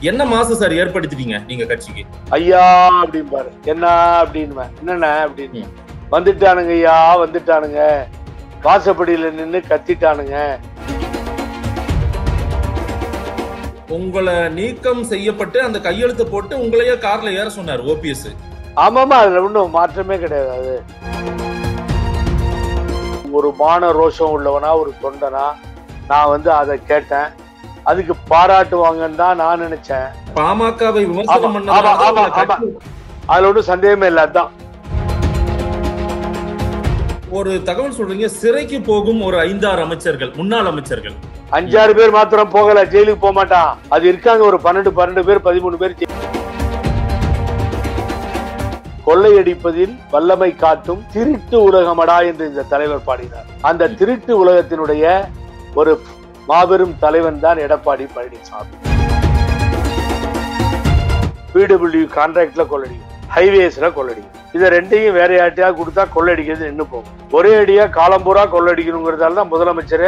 என்ன மாசம் சார் ஏற்படுத்திட்டீங்க நீங்க கட்சிக்கு? ஐயா அப்படின்பாரு. என்ன அப்படின்னு என்னண்ண அப்படின்னு. வந்துட்டானுங்க ஐயா, வந்துட்டானுங்க, வாசப்படியில நின்னு கத்திட்டானுங்க. உங்களை நீக்கம் செய்யப்பட்டு அந்த கையெழுத்து போட்டு உங்களையே கார்ல ஏற சொன்னார் ஓபிஎஸ். ஆமாமா, அதுல ஒன்றும் மாற்றமே கிடையாது. அது ஒரு மான ரோஷம் உள்ளவனா, ஒரு தொண்டனா நான் அதை கேட்டேன். அதுக்கு பாராட்டுவாங்கன்னு தான் நான் நினைச்சேன். பாமகவை விமர்சனம் அதுல ஒன்றும் சந்தேகமே இல்லை. அதுதான் ஒரு தகவல் சொல்றீங்க, சிறைக்கு போகும் ஒரு 5-6 அமைச்சர்கள், முன்னாள் அமைச்சர்கள் 5-6 பேர் மாத்திரம் போகல, ஜெயிலுக்கு போக மாட்டான். அது இருக்காங்க ஒரு 12 பேர் 13 பேர். கொள்ளையடிப்பதில் வல்லமை காட்டும் திருட்டு உலகமடா என்று இந்த தலைவர் பாடினார். அந்த திருட்டு உலகத்தினுடைய ஒரு மாபெரும் தலைவன் தான் எடப்பாடி பழனிசாமி. பிடபிள்யூ கான்ட்ராக்ட்ல கொள்ளடிக்கும், ஹைவேஸ்ல கொள்ளடிக்கும். இதை ரெண்டையும் வேற யார்ட்டையா கொடுத்தா கொள்ளடிக்கிறது நின்று போகும். ஒரே அடியா காலம்பூரா கொள்ளடிக்கணுங்கிறதால தான் முதலமைச்சரே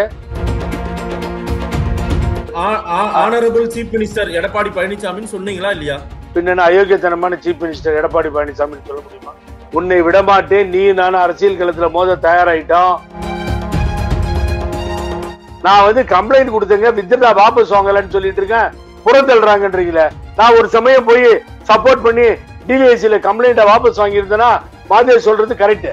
ஆனரபிள் சீஃப் மினிஸ்டர் எடப்பாடி பழனிசாமின்னு சொன்னீங்களா இல்லையா? பின்ன அயோக்கியத்தனமான சீஃப் மினிஸ்டர் எடப்பாடி பழனிசாமி சொல்ல முடியுமா? உன்னை விடமாட்டேன், நீ நானும் அரசியல் களத்துல மோத தயாராயிட்டோம். நான் கம்ப்ளைண்ட் கொடுத்தேங்க, வித்ரா வாபஸ் வாங்கலன்னு சொல்லிட்டு இருக்கேன், புறத்தள்ளுறாங்கன்றீங்களே. நான் ஒரு சமயம் போய் சப்போர்ட் பண்ணி டிவிஎஸ்சில கம்ப்ளைண்ட வாபஸ் வாங்கியிருந்தேன்னா மாதேஷ் சொல்றது கரெக்ட்.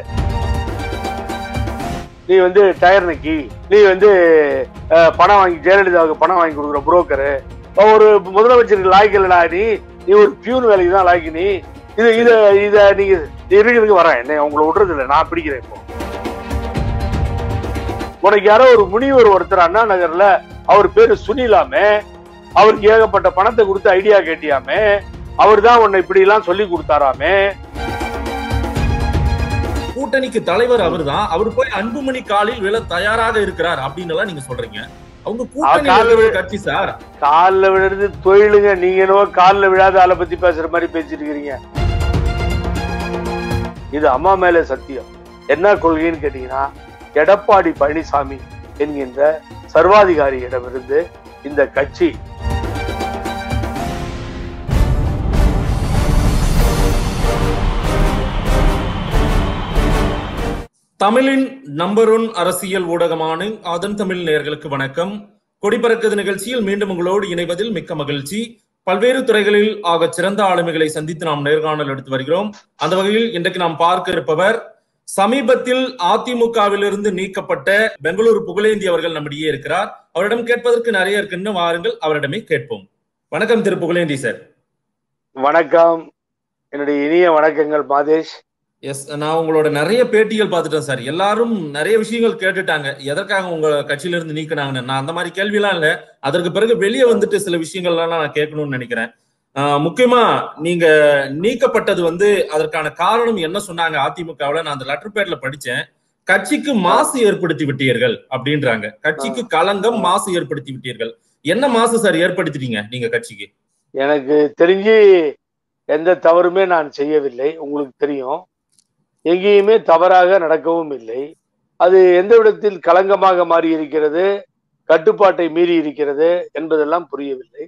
நீ டயர் நக்கி, நீ பணம் வாங்கி ஜெயலலிதாவுக்கு பணம் வாங்கி கொடுக்குற புரோக்கரு, ஒரு முதலமைச்சருக்கு லாய்க்கு இல்லடா, நீ ஒரு பியூன் வேலைக்கு தான் லாய்க்கு. நீ இத நீங்க இருக்கிறதுக்கு வரேன், என்ன உங்களை விடுறது இல்லை, நான் பிடிக்கிறேன். இப்போ உனக்கு யாரோ ஒரு முனிவர் ஒருத்தர் அண்ணா நகர்ல, அவர் பேரு சுனிலாமே, அவருக்கு ஏகப்பட்ட பணத்தை கொடுத்து ஐடியா கேட்டியாமே, அவர் தான் உன்னை இப்படி எல்லாம் சொல்லி கொடுத்தாராமே. கூட்டணிக்கு தலைவர் அவர் தான், அவர் போய் அன்புமணி காலில் விழ தயாராக இருக்கிறார் அப்படின்னு எல்லாம் நீங்க சொல்றீங்க. அவங்க கூட்டணி கட்சி சார். காலில் விழுறது தொழிலுங்க. நீங்க என்னவோ காலில் விழாத ஆளை பத்தி பேசுற மாதிரி பேசிட்டு இருக்கிறீங்க. இது அம்மா மேல சத்தியம். என்ன கொள்கைன்னு கேட்டீங்கன்னா, எடப்பாடி பழனிசாமி என்கின்ற சர்வாதிகாரியிடமிருந்து இந்த கட்சி தமிழின் நம்பர் 1 அரசியல் ஊடகமான அதன் தமிழ் நேயர்களுக்கு வணக்கம். கொடிபறக்குது நிகழ்ச்சியில் மீண்டும் உங்களோடு இணைவதில் மிக்க மகிழ்ச்சி. பல்வேறு துறைகளில் ஆக சிறந்த ஆளுமைகளை சந்தித்து நாம் நேர்காணல் எடுத்து வருகிறோம். அந்த வகையில் இன்றைக்கு நாம் பார்க்க இருப்பவர், சமீபத்தில் அதிமுகவிலிருந்து நீக்கப்பட்ட பெங்களூரு புகழேந்தி அவர்கள் நம்மிடையே இருக்கிறார். அவரிடம் கேட்பதற்கு நிறைய இருக்குன்னு வாருங்கள், அவரிடமே கேட்போம். வணக்கம் திரு புகழேந்தி சார். வணக்கம், என்னுடைய இனிய வணக்கங்கள் மாதேஷ். எஸ், நான் உங்களோட நிறைய பேட்டிகள் பார்த்துட்டேன் சார். எல்லாரும் நிறைய விஷயங்கள் கேட்டுட்டாங்க, எதற்காக உங்க கட்சியில இருந்து நீக்கினாங்கன்னு. நான் அந்த மாதிரி கேள்வியெல்லாம் இல்லை. அதற்கு பிறகு வெளியே வந்துட்டு சில விஷயங்கள்லாம் நான் கேட்கணும்னு நினைக்கிறேன். முக்கியமா நீங்க நீக்கப்பட்டது அதற்கான காரணம் என்ன சொன்னாங்க அதிமுகவுல? நான் அந்த லெட்டர் பேட்ல படிச்சேன். கட்சிக்கு மாசு ஏற்படுத்தி விட்டீர்கள் அப்படின்றாங்க. கட்சிக்கு களங்கம், மாசு ஏற்படுத்தி விட்டீர்கள். என்ன மாசு சார் ஏற்படுத்திட்டீங்க நீங்க கட்சிக்கு? எனக்கு தெரிஞ்சு எந்த தவறுமே நான் செய்யவில்லை. உங்களுக்கு தெரியும், எங்கேயுமே தவறாக நடக்கவும் இல்லை. அது எந்த விதத்தில் களங்கமாக மாறி இருக்கிறது, கட்டுப்பாட்டை மீறி இருக்கிறது என்பதெல்லாம் புரியவில்லை.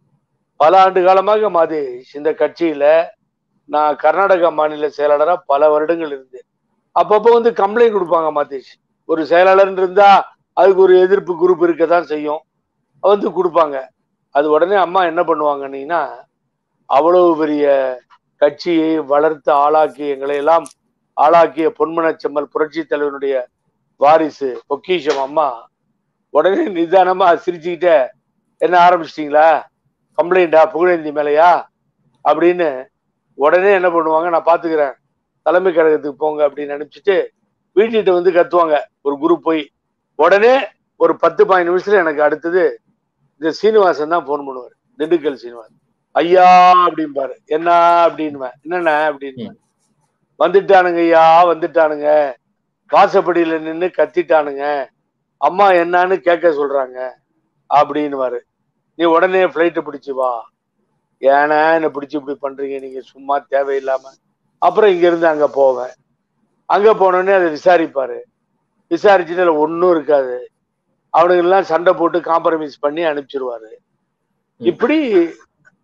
பல ஆண்டு காலமாக மாதேஷ் இந்த கட்சியில நான் கர்நாடக மாநில செயலாளரா பல வருடங்கள் இருந்தேன். அப்பப்போ கம்ப்ளைண்ட் கொடுப்பாங்க மாதேஷ். ஒரு செயலாளர் இருந்தா அதுக்கு ஒரு எதிர்ப்பு குரூப் இருக்கதான் செய்யும், கொடுப்பாங்க. அது உடனே அம்மா என்ன பண்ணுவாங்கன்னா, அவ்வளவு பெரிய கட்சியை வளர்த்து ஆளாக்கி எங்களை எல்லாம் ஆளாக்கிய பொன்மனச்செம்மல் புரட்சி தலைவனுடைய வாரிசு பொக்கிஷம் அம்மா உடனே நிதானமா சிரிச்சுக்கிட்ட, என்ன ஆரம்பிச்சிட்டீங்களா, கம்ப்ளைண்டா புகழேந்தி மேலையா அப்படின்னு உடனே என்ன பண்ணுவாங்க, நான் பாத்துக்கிறேன், தலைமை கழகத்துக்கு போங்க அப்படின்னு அனுப்பிச்சுட்டு வீட்டுக்கிட்ட கத்துவாங்க ஒரு குரூப் போய். உடனே ஒரு 10-15 நிமிஷத்துல எனக்கு அடுத்தது இந்த சீனிவாசன் தான் போன் பண்ணுவார், திண்டுக்கல் சீனிவாசன். ஐயா அப்படின்பாரு. என்ன அப்படின்னு, என்னண்ண அப்படின்னு. வந்துட்டானுங்க ஐயா, வந்துட்டானுங்க, வாசப்படியில நின்னு கத்திட்டானுங்க, அம்மா என்னன்னு கேட்க சொல்றாங்க அப்படின்னு. நீ உடனே பிளைட்டை பிடிச்சு வா, ஏன்னா என்ன பிடிச்சி இப்படி பண்றீங்க நீங்க, சும்மா தேவையில்லாம. அப்புறம் இங்க இருந்து அங்க போவேன். அங்க போனோடனே அதை விசாரிப்பாரு. விசாரிச்சுட்டு அதுல ஒன்னும் இருக்காது, அவனுக்கு எல்லாம் சண்டை போட்டு காம்ப்ரமைஸ் பண்ணி அனுப்பிச்சிருவாரு. இப்படி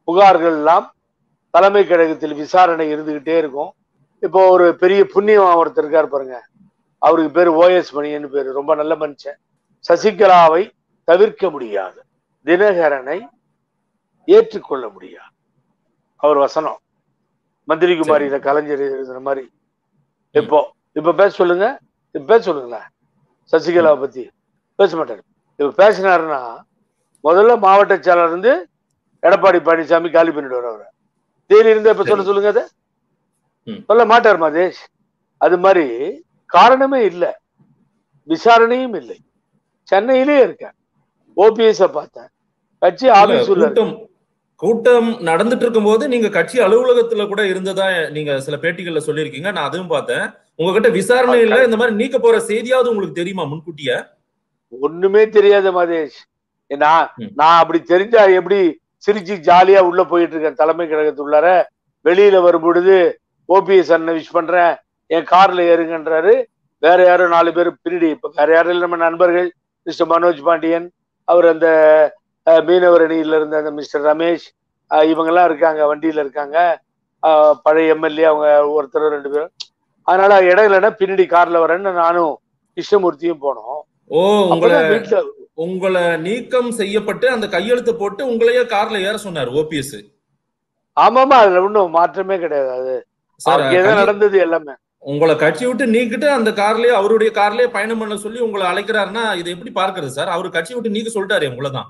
புகார்கள் எல்லாம் தலைமை கழகத்தில் விசாரணை இருந்துகிட்டே இருக்கும். இப்போ ஒரு பெரிய புண்ணியம் ஒருத்தர் இருக்கார் பாருங்க, அவருக்கு பேரு OS மணியன்னு பேரு, ரொம்ப நல்ல மனுஷன். சசிகலாவை தவிர்க்க முடியாது, தினகரனை ஏற்றுக்கொள்ள முடியாது, அவர் வசனம் மந்திரி குமாரியில கலைஞர் எழுதுற மாதிரி. இப்ப பேச சொல்லுங்க, இப்ப பேச சொல்லுங்களேன். சசிகலாவை பத்தி பேச மாட்டாரு. இப்ப பேசினாருன்னா முதல்ல மாவட்ட செயலர் இருந்து எடப்பாடி பழனிசாமி காலி பண்ணிடுவார். அவரை தேனி இருந்து இப்ப சொல்லுங்க, அதை சொல்ல மாட்டார் மதேஷ். அது மாதிரி காரணமே இல்லை, விசாரணையும் இல்லை. சென்னையிலே இருக்க OPS பார்த்தேன், கட்சி ஆபீஸ் கூட்டம் நடந்துட்டு இருக்கும் போது நீங்க கட்சி அலுவலகத்துல கூட இருந்ததா நீங்க சில பேட்டிகள்ல சொல்லியிருக்கீங்க. நான் அதுவும் பார்த்தேன். உங்ககிட்ட விசாரணை இல்ல, இந்த மாதிரி நீக்க போற செய்தியாவது உங்களுக்கு தெரியுமா முன்கூட்டிய? ஒண்ணுமே தெரியாத மதேஷ். நான் அப்படி தெரிஞ்சா எப்படி சிரிச்சு ஜாலியா உள்ள போயிட்டு இருக்கேன் தலைமை கழகத்துள்ளார. வெளியில வரும் பொழுது OPS அண்ணன் விஷ் பண்றேன், என் கார்ல ஏறுங்கன்றாரு. வேற யாரும் 4 பேர் பிரிடி, இப்ப வேற யாரும் இல்லை, நம்ம நண்பர்கள் மிஸ்டர் மனோஜ் பாண்டியன், அவர் அந்த மீனவர் அணியில இருந்த அந்த மிஸ்டர் ரமேஷ், இவங்கெல்லாம் இருக்காங்க, வண்டியில இருக்காங்க. பழைய MLA அவங்க ஒருத்தர் 2 பேரும். அதனால இடையிலன்னா பின்னாடி கார்ல வரேன்னு நானும் கிருஷ்ணமூர்த்தியும் போனோம். உங்களை நீக்கம் செய்யப்பட்டு அந்த கையெழுத்து போட்டு உங்களையே கார்ல ஏற சொன்னார் OPS. ஆமாமா, அதுல ஒன்றும் மாற்றமே கிடையாது. அது நடந்தது எல்லாமே. உங்களை கட்சி விட்டு நீக்கிட்டு அந்த கார்லயே அவருடைய கார்லயே பயணம் பண்ண சொல்லி உங்களை அழைக்கிறாருன்னா இது எப்படி பார்க்கறது சார்? அவரு கட்சி விட்டு நீக்க சொல்லிட்டாரு உங்களதான்.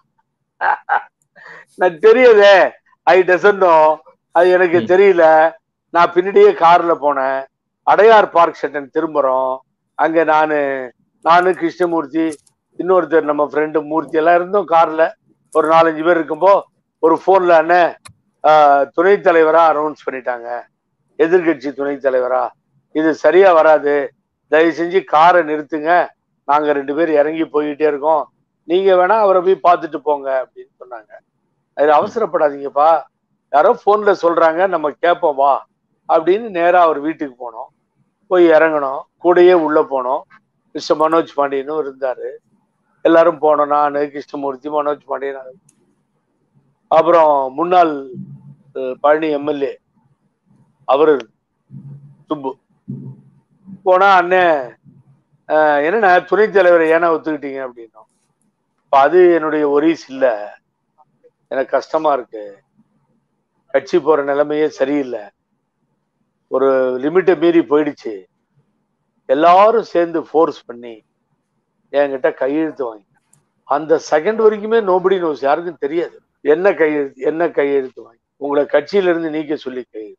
நான் தெரியுதே, ஐ டசன்ட் நோ, அது எனக்கு தெரியல. நான் பின்னாடியே கார்ல போனேன். அடையார் பார்க் செட்டன் திரும்புறோம். அங்க நானு கிருஷ்ணமூர்த்தி, இன்னொருத்தர் நம்ம ஃப்ரெண்டு மூர்த்தி எல்லாம் இருந்தோம் கார்ல. ஒரு 4-5 பேர் இருக்கும்போ ஒரு போன்ல அண்ணன் துணைத் தலைவரா அனௌன்ஸ் பண்ணிட்டாங்க, எதிர்கட்சி துணைத் தலைவரா, இது சரியா வராது, தயவு செஞ்சு காரை நிறுத்துங்க, நாங்க 2 பேர் இறங்கி போய்கிட்டே இருக்கோம், நீங்க வேணா அவரை போய் பார்த்துட்டு போங்க அப்படின்னு சொன்னாங்க. அது அவசரப்படாதீங்கப்பா, யாரோ போன்ல சொல்றாங்க, நம்ம கேட்போம் வா அப்படின்னு நேரா அவர் வீட்டுக்கு போனோம். போய் இறங்கணும், கூடயே உள்ள போனோம். மிஸ்டர் மனோஜ் பாண்டியனும் இருந்தாரு. எல்லாரும் போனோம், நானு கிருஷ்ணமூர்த்தி, மனோஜ் பாண்டியன், அப்புறம் முன்னாள் பழனி MLA அவரு சுப்பு. போனா அண்ணன் என்னன்னா துணைத் தலைவரை ஏன்னா ஒத்துக்கிட்டீங்க அப்படின்னோம். அது என்னுடைய ஒரீஸ் இல்ல, எனக்கு கஷ்டமா இருக்கு, கட்சி போற நிலைமையே சரியில்லை, ஒரு லிமிட்டை மீறி போயிடுச்சு, எல்லாரும் சேர்ந்து ஃபோர்ஸ் பண்ணி என்கிட்ட கையெழுத்து வாங்கி, அந்த செகண்ட் வரைக்குமே நோபடி நோஸ், யாருக்கும் தெரியாது என்ன கையெழுத்து வாங்கி உங்களை கட்சியில இருந்து நீக்க சொல்லி கையெழுத்து.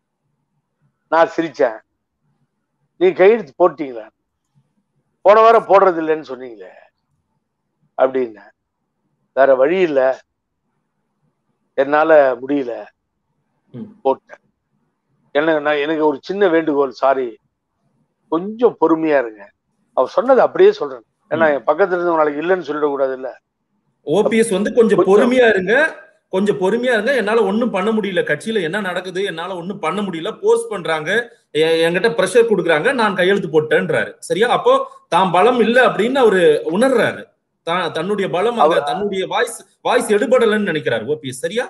நான் சிரிச்சேன், நீ கையெழுத்து போட்டீங்களா, போன வாரம் போடுறது இல்லைன்னு சொன்னீங்களே அப்படின்னு. வேற வழி இல்லை, என்னால முடியல, போட்டேன். எனக்கு ஒரு சின்ன வேண்டுகோள், சாரி, கொஞ்சம் பொறுமையா இருங்க. அவர் சொன்னது அப்படியே சொல்றேன், ஏன்னா என் பக்கத்துல இருந்து நாளைக்கு இல்லைன்னு சொல்லிடக்கூடாது. இல்ல OPS கொஞ்சம் பொறுமையா இருங்க, கொஞ்சம் பொறுமையா இருங்க, என்னால ஒண்ணும் பண்ண முடியல, கட்சியில என்ன நடக்குது என்னால ஒண்ணும் பண்ண முடியல, போஸ்ட் பண்றாங்க, என்கிட்ட பிரஷர் கொடுக்குறாங்க, நான் கையெழுத்து போட்டேன்றாரு. சரியா? அப்போ தான் பலம் இல்ல அப்படின்னு அவரு உணர்றாரு, தன்னுடைய பலம், தன்னுடைய வாய்ஸ் எடுபடலன்னு நினைக்கிறாரு OPS. சரியா?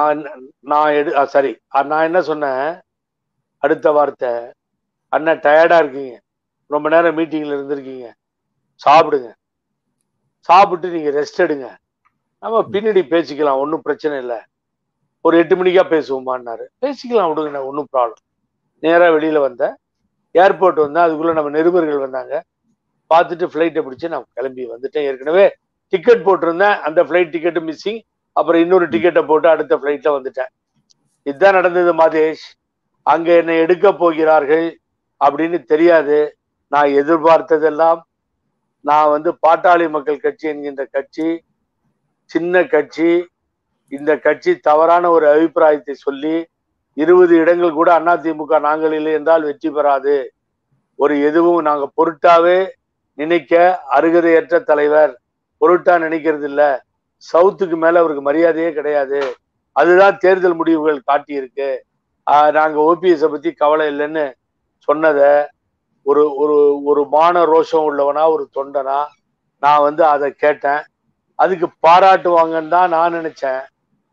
சரி, நான் என்ன சொன்னேன், அடுத்த வார்த்தை, அண்ணன் டயர்டா இருக்கீங்க, ரொம்ப நேரம் மீட்டிங்ல இருந்திருக்கீங்க, சாப்பிடுங்க, சாப்பிட்டு நீங்க ரெஸ்ட் எடுங்க, நம்ம பின்னாடி பேசிக்கலாம், ஒன்றும் பிரச்சனை இல்லை, ஒரு 8 மணிக்கா பேசுவோமான்னாரு. பேசிக்கலாம் விடுங்க, ஒன்றும் ப்ராப்ளம். நேராக வெளியில வந்தேன், ஏர்போர்ட் வந்தேன், அதுக்குள்ள நம்ம நிருபர்கள் வந்தாங்க, பார்த்துட்டு ஃப்ளைட்டை பிடிச்சி நான் கிளம்பி வந்துட்டேன். ஏற்கனவே டிக்கெட் போட்டிருந்தேன், அந்த ஃப்ளைட் டிக்கெட்டு மிஸ்ஸிங், அப்புறம் இன்னொரு டிக்கெட்டை போட்டு அடுத்த ஃப்ளைட்ல வந்துட்டேன். இதுதான் நடந்தது மதேஷ். அங்க என்னை எடுக்க போகிறார்கள் அப்படின்னு தெரியாது. நான் எதிர்பார்த்ததெல்லாம், நான் பாட்டாளி மக்கள் கட்சி என்கின்ற கட்சி சின்ன கட்சி, இந்த கட்சி தவறான ஒரு அபிப்பிராயத்தை சொல்லி 20 இடங்கள் கூட அதிமுக நாங்கள் இல்லை என்றால் வெற்றி பெறாது, ஒரு எதுவும் நாங்க பொருட்டாவே நினைக்க அருகதையற்ற தலைவர், பொருட்டா நினைக்கிறது இல்ல, சவுத்துக்கு மேல அவருக்கு மரியாதையே கிடையாது, அதுதான் தேர்தல் முடிவுகள் காட்டியிருக்கு, நாங்க OPS பத்தி கவலை இல்லைன்னு சொன்னத ஒரு ஒரு ஒரு மான ரோஷம் உள்ளவனா, ஒரு தொண்டனா நான் அதை கேட்டேன். அதுக்கு பாராட்டுவாங்கன்னு தான் நான் நினைச்சேன்.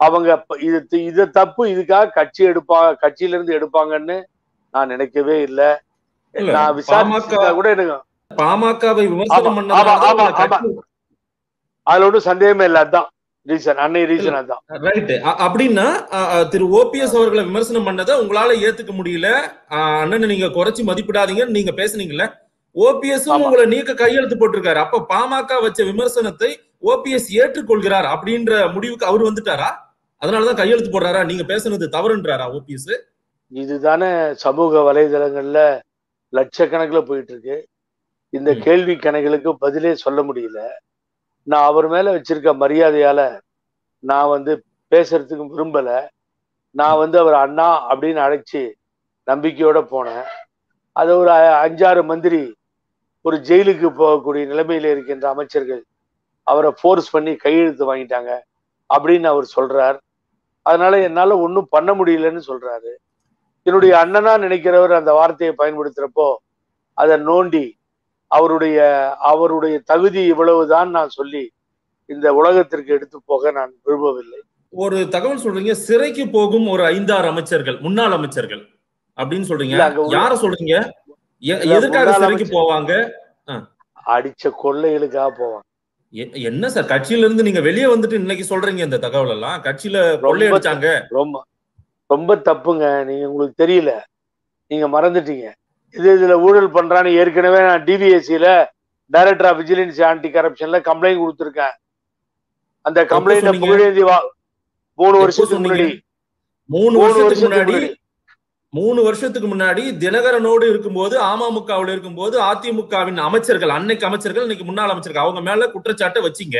அவங்க இது தப்பு, இதுக்காக கட்சியில இருந்து எடுப்பாங்கன்னு நான் நினைக்கவே இல்லை. நான் விசாரிச்சா கூட எனக்கு பாமகவை விமர்சனம் பண்ணது அதுல ஒன்றும் சந்தேகமே இல்லை. அதுதான் ரீசன், அன்னை ரீசன் அதுதான். ரைட். அப்படின்னா திரு ஓபிஎஸ் அவர்களை விமர்சனம் பண்ணதை உங்களால ஏத்துக்க முடியல, அண்ணன் நீங்க குறைச்சி மதிப்பிடாதீங்கன்னு நீங்க பேசுனீங்கல்ல. ஓபிஎஸ் உங்களை நீக்க கையெழுத்து போட்டிருக்காரு. அப்ப பாமக வச்ச விமர்சனத்தை ஓபிஎஸ் ஏற்றுக்கொள்கிறார் அப்படின்ற முடிவுக்கு அவர் வந்துட்டாரா? அதனாலதான் கையெழுத்து போடுறாரா? நீங்க பேசுனது தவறுன்றாரா ஓபிஎஸ்? இதுதானே சமூக வலைதளங்கள்ல லட்சக்கணக்கில் போயிட்டு இருக்கு. இந்த கேள்வி கணக்குகளுக்கு பதிலே சொல்ல முடியல. நான் அவர் மேல வச்சிருக்க மரியாதையால நான் பேசுறதுக்கு விரும்பல. நான் அவர் அண்ணா அப்படின்னு அழைச்சி நம்பிக்கையோட போனேன். அது ஒரு 5-6 மந்திரி, ஒரு ஜெயிலுக்கு போகக்கூடிய நிலைமையில இருக்கின்ற அமைச்சர்கள் அவரை ஃபோர்ஸ் பண்ணி கையெழுத்து வாங்கிட்டாங்க அப்படின்னு அவர் சொல்றார். அதனால என்னால ஒன்றும் பண்ண முடியலன்னு சொல்றாரு. என்னுடைய அண்ணனா நினைக்கிறவர் அந்த வார்த்தையை பயன்படுத்துறப்போ அதை நோண்டி அவருடைய தகுதி இவ்வளவுதான் நான் சொல்லி இந்த உலகத்திற்கு எடுத்து போக நான் விரும்பவில்லை. ஒரு தகவல் சொல்றீங்க, சிறைக்கு போகும் ஒரு 5-6 அமைச்சர்கள், முன்னாள் அமைச்சர்கள் அப்படின்னு சொல்றீங்க. யார சொல்றீங்க? எதுக்காக சிறைக்கு போவாங்க? அடிச்ச கொள்ளைகளுக்காக போவாங்க. என்ன சார், கட்சியில இருந்து நீங்க வெளியே வந்துட்டு இன்னைக்கு சொல்றீங்க இந்த தகவல் எல்லாம்? கட்சியில கொள்ளை அடிச்சாங்க. ரொம்ப தப்புங்க. நீங்க உங்களுக்கு தெரியல, நீங்க மறந்துட்டீங்க. இதுல ஊழல் பண்றான்னு ஏற்கனவே நான் டிவிஎஸ்சில டைரக்டர் ஆஃப் விஜிலன்ஸ் ஆன்டி கரப்ஷன்ல கம்ப்ளைண்ட் கொடுத்திருக்கேன். அந்த கம்ப்ளைண்ட் 3 வருஷத்துக்கு முன்னாடி தினகரனோடு இருக்கும்போது, அமமுகவில் இருக்கும்போது, அதிமுகவின் அமைச்சர்கள், அன்னைக்கு அமைச்சர்கள், இன்னைக்கு முன்னாள் அமைச்சர்கள், அவங்க மேல குற்றச்சாட்டை வச்சீங்க.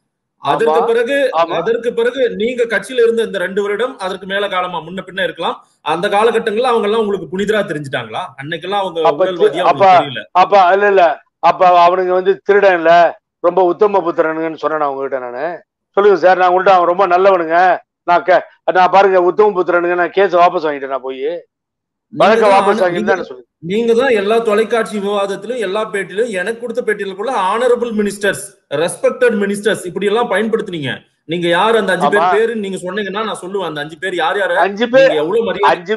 அதற்கு பிறகு நீங்க கட்சியில இருந்த இந்த 2 வருடம், அதற்கு மேல காலமா முன்ன பின்ன இருக்கலாம், அந்த காலகட்டங்கள்ல அவங்க எல்லாம் உங்களுக்கு புனிதரா தெரிஞ்சுட்டாங்களா? அன்னைக்கெல்லாம் அவங்க தெரியல. அப்ப அவனுங்க திருடன்ல ரொம்ப உத்தம புத்திரனுங்கன்னு சொன்னேன் அவங்க கிட்ட. நானு சொல்லுங்க சார், நான் உங்கள்கிட்ட அவன் ரொம்ப நல்லவனுங்க, நான் பாருங்க உத்தம புத்திரனுங்க, நான் கேஸ் வாபஸ் வாங்கிட்டேன், நான் போய் வழக்க வாபஸ் வாங்கிட்டு சொல்லு. நீங்க தான் எல்லா தொலைக்காட்சி விவாதத்திலும் எல்லா பேட்டிலும் எனக்கு கொடுத்த பேட்டியில ஆனரபிள் மினிஸ்டர்ஸ், ரெஸ்பெக்டட் மினிஸ்டர்ஸ் இப்படி எல்லாம் பயன்படுத்தினீங்க. நீங்க யார் அந்த 5 பேர் நீங்க சொன்னீங்கன்னா நான் சொல்லுவேன் அந்த 5 பேர் யார் யாரு. 5 பேர் எவ்வளவு மரியாதை?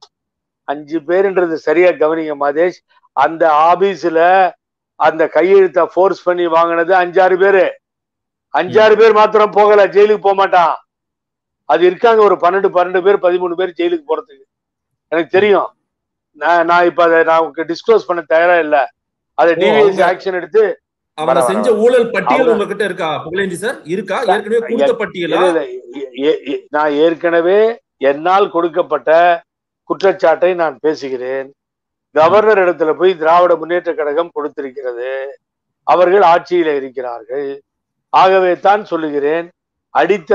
5 பேருன்றது சரியா கவனிங்க மாதேஷ். அந்த ஆபீஸ்ல அந்த கையெழுத்தை ஃபோர்ஸ் பண்ணி வாங்கினது 5-6 பேரு. 5-6 பேர் மாத்திரம் போகல, ஜெயிலுக்கு போக மாட்டான். அது இருக்காங்க ஒரு 12 பேர் 13 பேர் ஜெயிலுக்கு போறதுக்கு எனக்கு தெரியும். நான் இப்ப அதை நான் டிஸ்க்ளோஸ் பண்ண தயாரா இல்ல. அதை டிவிஎஸ் ஆக்ஷன் எடுத்து அவங்க செஞ்ச ஊழல் பட்டியல் உங்ககிட்ட இருக்கா புகழேந்தி சார்? இருக்கா? ஏற்கனவே கொடுத்த பட்டியலா? நான் ஏற்கனவே என்னால் கொடுக்கப்பட்ட குற்றச்சாட்டை நான் பேசுகிறேன். கவர்னர் இடத்துல போய் திராவிட முன்னேற்ற கழகம் கொடுத்திருக்கிறது. அவர்கள் ஆட்சியில இருக்கிறார்கள். ஆகவே தான் சொல்லுகிறேன், அடித்த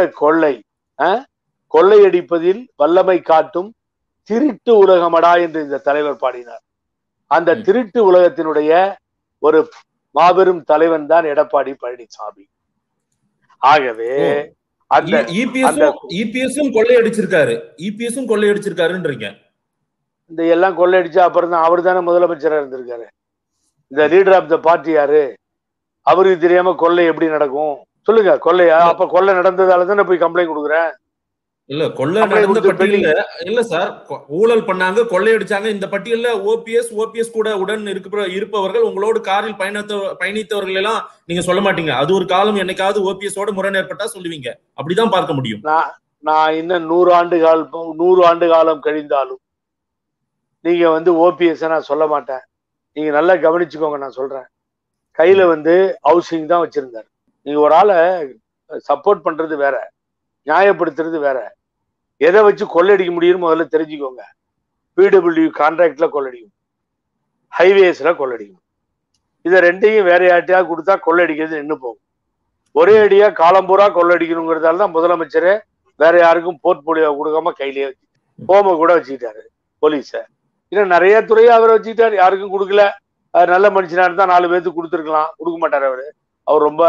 கொள்ளையடிப்பதில் வல்லமை காட்டும் திருட்டு உலகமடா என்று இந்த தலைவர் பாடினார். அந்த திருட்டு உலகத்தினுடைய ஒரு மாபெரும் தலைவன் தான் எடப்பாடி பழனிசாமி. ஆகவே அந்த இபிஎஸும் கொள்ளையடிச்சிருக்காரு, இபிஎஸும் கொள்ளையடிச்சிருக்காருன்றீங்க. இந்த எல்லாம் கொள்ளையடிச்சா அப்புறம் தான் அவர் தானே முதலமைச்சரா இருந்திருக்காரு. இந்த லீடர் ஆஃப் த பார்ட்டி யாரு? அவருக்கு தெரியாம கொள்ளை எப்படி நடக்கும் சொல்லுங்க? கொள்ளையா? அப்ப கொள்ளை நடந்ததால தானே போய் கம்ப்ளைண்ட் கொடுக்குறேன். இல்ல கொள்ளை நடந்த பட்டியல்ல இல்ல சார், ஊழல் பண்ணாங்க, கொள்ளையடிச்சாங்க. இந்த பட்டியல்ல ஓபிஎஸ் கூட உடன் இருப்பவர்கள், உங்களோடு காரில் பயணித்தவர்கள் எல்லாம் நீங்க சொல்ல மாட்டீங்க. அது ஒரு காலம், என்னைக்காவது ஓபிஎஸ் ஓட முரண் ஏற்பட்டா சொல்லுவீங்க. அப்படிதான் பார்க்க முடியும். நான் இன்னும் 100 ஆண்டு காலம் கழிந்தாலும் நீங்க ஓபிஎஸ் நான் சொல்ல மாட்டேன். நீங்க நல்லா கவனிச்சுக்கோங்க, நான் சொல்றேன். கையில ஹவுசிங் தான் வச்சிருந்தாரு. நீங்க ஒரு ஆளை சப்போர்ட் பண்றது வேற, நியாயப்படுத்துறது வேற. எதை வச்சு கொள்ளடிக்க முடியும்னு முதல்ல தெரிஞ்சுக்கோங்க. பிடபிள்யூ கான்ட்ராக்ட்ல கொள்ளடிக்கும், ஹைவேஸ்ல கொள்ளடிக்கும். இதை ரெண்டையும் வேற யார்ட்டையா கொடுத்தா கொள்ளடிக்கிறது நின்று போகும். ஒரே அடியா காலம்பூரா கொள்ளடிக்கணுங்கிறதால தான் முதலமைச்சரே வேற யாருக்கும் போர்ட்போலியோ கொடுக்காம கையிலேயே வச்சு ஹோம கூட வச்சுக்கிட்டாரு போலீஸ. இன்னும் நிறைய துறையை அவரை வச்சுக்கிட்டாரு, யாருக்கும் கொடுக்கல. நல்ல மனுஷனா இருந்தா 4 பேருக்கு கொடுத்துருக்கலாம், கொடுக்க மாட்டாரு அவரு. அவர் ரொம்ப